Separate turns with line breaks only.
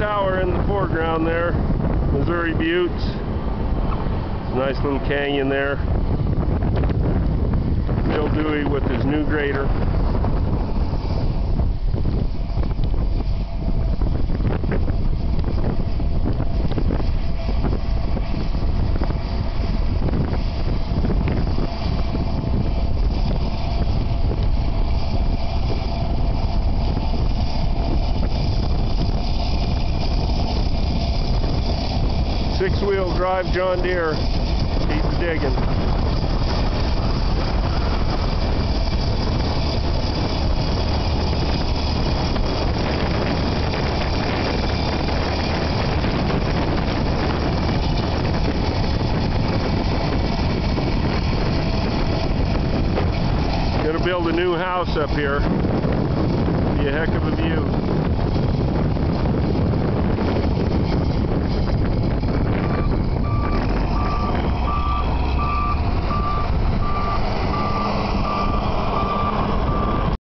tower in the foreground there, Missouri Buttes. It's a nice little canyon there. Bill Dewey with his new grader. Six-wheel drive John Deere. Keep digging. Gonna build a new house up here. Be a heck of a view.